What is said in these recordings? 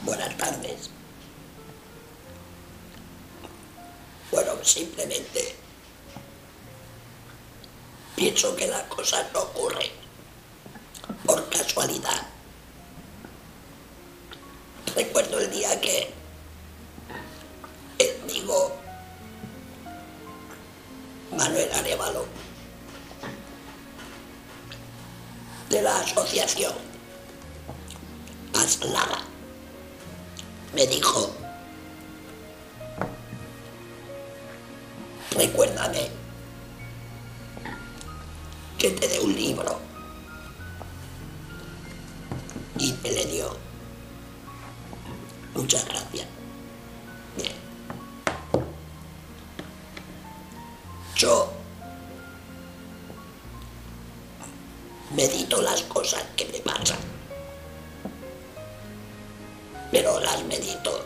Buenas tardes. Bueno, simplemente pienso que las cosas no ocurren por casualidad. Recuerdo el día que el amigo Manuel Arévalo, de la asociación Aslaga, me dijo: recuérdame que te dé un libro, y me le dio. Muchas gracias. Bien. Yo medito las cosas que me pasan, pero las medito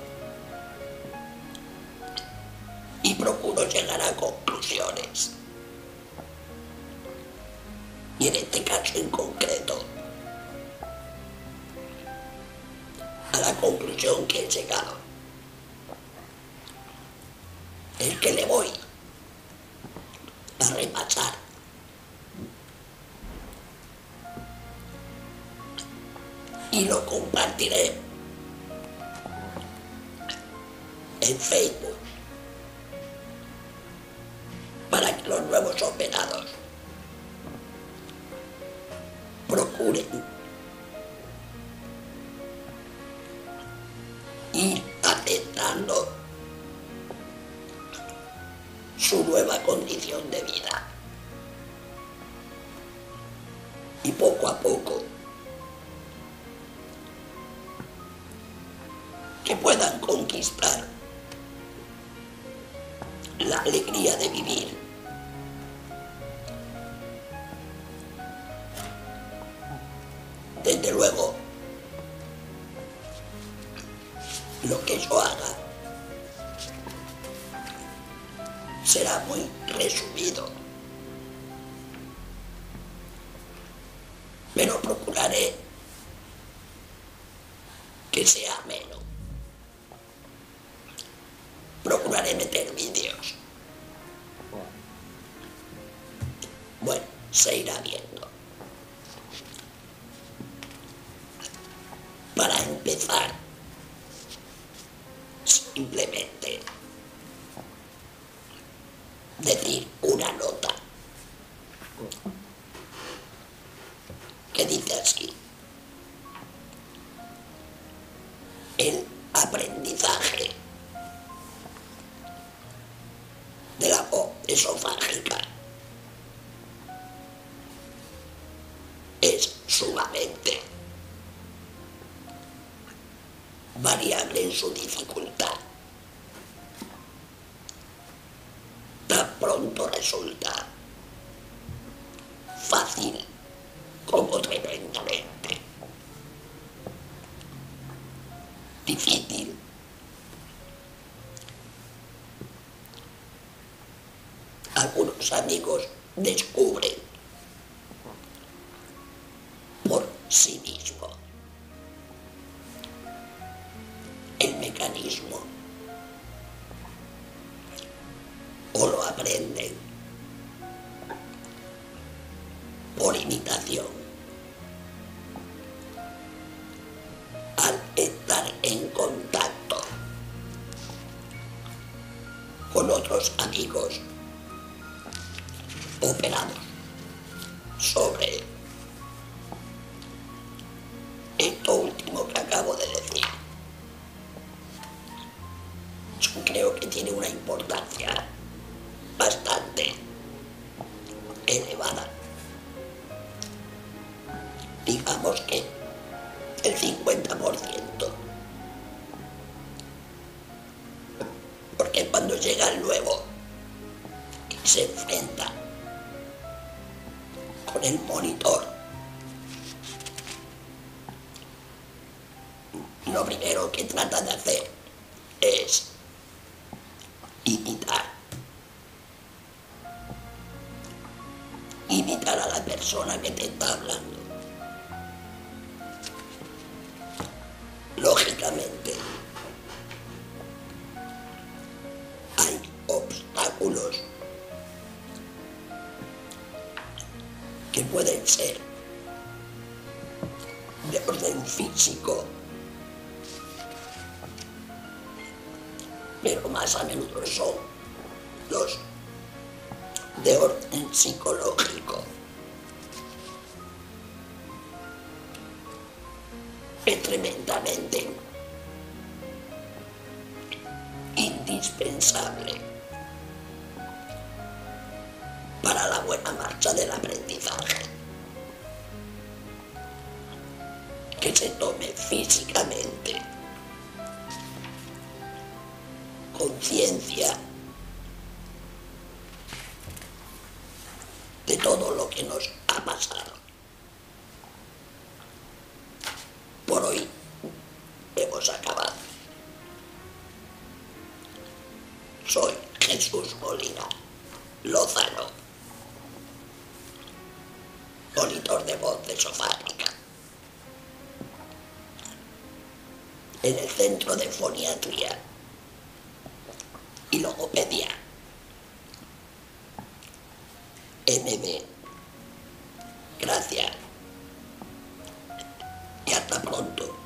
y procuro llegar a conclusiones. Y en este caso en concreto, a la conclusión que he llegado es que le voy a repasar y lo compartiré en Facebook para que los nuevos operados procuren ir aceptando su nueva condición de vida y poco a poco que puedan conquistar la alegría de vivir. Desde luego, lo que yo haga será muy resumido, pero procuraré que sea ameno. Procuraré meter vídeos. Bueno, se irá viendo. Para empezar, simplemente decir una nota que dice así: el aprendizaje de la voz esofágica es sumamente variable en su dificultad. Tan pronto resulta fácil como tremendamente difícil. Algunos amigos descubren por sí mismos el mecanismo o lo aprenden por imitación. Al estar en contacto con otros amigos operados sobre esto último que acabo de decir, yo creo que tiene una importancia bastante elevada. Digamos que el 50%, porque cuando llega el nuevo y se enfrenta con el monitor, lo primero que trata de hacer es imitar a la persona que te está hablando. Lógicamente físicamente. Hay obstáculos que pueden ser de orden físico, pero más a menudo son los de orden psicológico. Es tremendamente indispensable para la buena marcha del aprendizaje que se tome físicamente conciencia de todo lo que nos ha pasado. Por hoy hemos acabado. Soy Jesús Molina Lozano, monitor de voz de Sofánica, en el Centro de Foniatría y Logopedia NM. Gracias y hasta pronto.